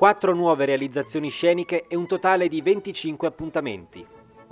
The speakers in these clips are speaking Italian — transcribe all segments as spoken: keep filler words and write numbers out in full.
quattro nuove realizzazioni sceniche e un totale di venticinque appuntamenti.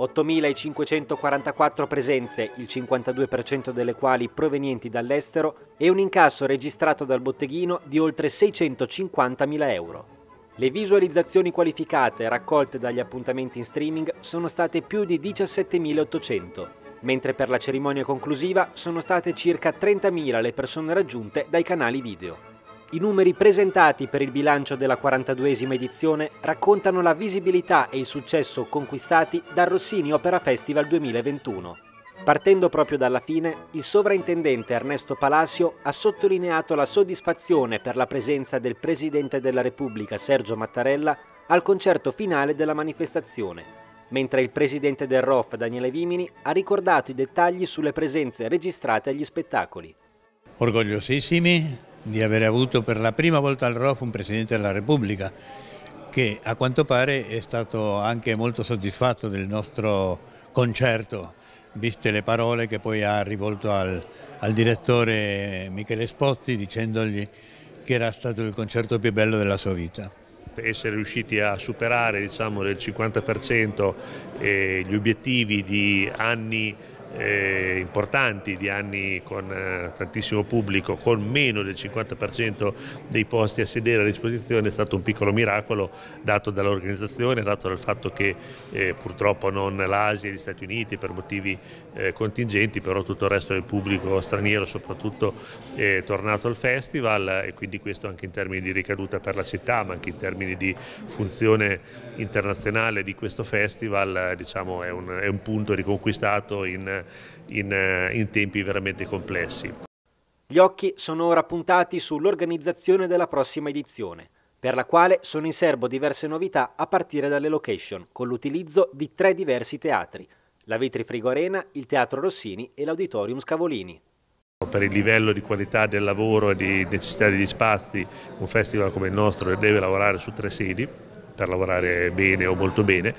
ottomilacinquecentoquarantaquattro presenze, il cinquantadue per cento delle quali provenienti dall'estero, e un incasso registrato dal botteghino di oltre seicentocinquantamila euro. Le visualizzazioni qualificate raccolte dagli appuntamenti in streaming sono state più di diciassettemilaottocento, mentre per la cerimonia conclusiva sono state circa trentamila le persone raggiunte dai canali video. I numeri presentati per il bilancio della quarantaduesima edizione raccontano la visibilità e il successo conquistati dal Rossini Opera Festival duemilaventuno. Partendo proprio dalla fine, il sovrintendente Ernesto Palacio ha sottolineato la soddisfazione per la presenza del Presidente della Repubblica Sergio Mattarella al concerto finale della manifestazione, mentre il Presidente del R O F Daniele Vimini ha ricordato i dettagli sulle presenze registrate agli spettacoli. Orgogliosissimi di aver avuto per la prima volta al R O F un Presidente della Repubblica che a quanto pare è stato anche molto soddisfatto del nostro concerto, viste le parole che poi ha rivolto al, al direttore Michele Spotti dicendogli che era stato il concerto più bello della sua vita. Essere riusciti a superare, diciamo, del cinquanta per cento eh, gli obiettivi di anni Eh, importanti, di anni con eh, tantissimo pubblico, con meno del cinquanta per cento dei posti a sedere a disposizione, è stato un piccolo miracolo dato dall'organizzazione, dato dal fatto che eh, purtroppo non l'Asia e gli Stati Uniti per motivi eh, contingenti, però tutto il resto del pubblico straniero soprattutto è tornato al festival, e quindi questo anche in termini di ricaduta per la città, ma anche in termini di funzione internazionale di questo festival, diciamo, è un, è un punto riconquistato in In, in tempi veramente complessi. Gli occhi sono ora puntati sull'organizzazione della prossima edizione, per la quale sono in serbo diverse novità a partire dalle location, con l'utilizzo di tre diversi teatri: la Vitri Frigo Arena, il Teatro Rossini e l'Auditorium Scavolini. Per il livello di qualità del lavoro e di necessità degli spazi, un festival come il nostro deve lavorare su tre sedi per lavorare bene o molto bene,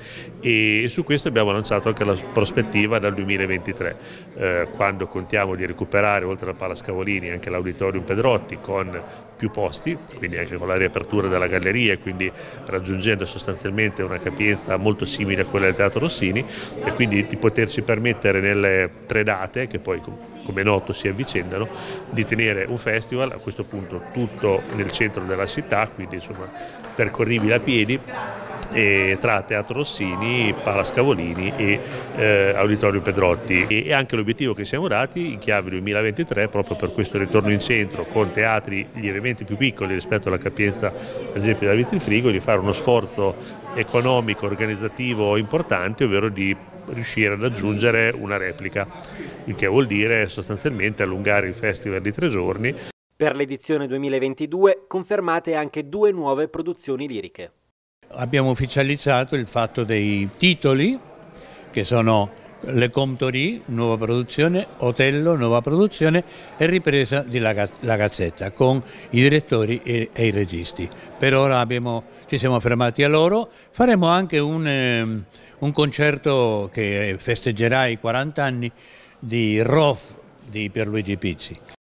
e su questo abbiamo lanciato anche la prospettiva dal duemilaventitré, eh, quando contiamo di recuperare oltre alla Pala Scavolini anche l'Auditorium Pedrotti con più posti, quindi anche con la riapertura della galleria, quindi raggiungendo sostanzialmente una capienza molto simile a quella del Teatro Rossini, e quindi di poterci permettere nelle tre date, che poi come è noto si avvicendano, di tenere un festival a questo punto tutto nel centro della città, quindi insomma percorribile a piedi, e tra Teatro Rossini, Pala Scavolini e eh, Auditorium Pedrotti, e, e anche l'obiettivo che siamo dati in chiave duemilaventitré, proprio per questo ritorno in centro con teatri lievemente più piccoli rispetto alla capienza per esempio della Vitri Frigo, di fare uno sforzo economico, organizzativo importante, ovvero di riuscire ad aggiungere una replica, il che vuol dire sostanzialmente allungare il festival di tre giorni. Per l'edizione duemilaventidue confermate anche due nuove produzioni liriche. Abbiamo ufficializzato il fatto dei titoli, che sono Le Comptorie, nuova produzione, Otello, nuova produzione, e ripresa di La, La Gazzetta, con i direttori e, e i registi. Per ora abbiamo, ci siamo fermati a loro. Faremo anche un, eh, un concerto che festeggerà i quaranta anni di R O F di Pierluigi Pizzi.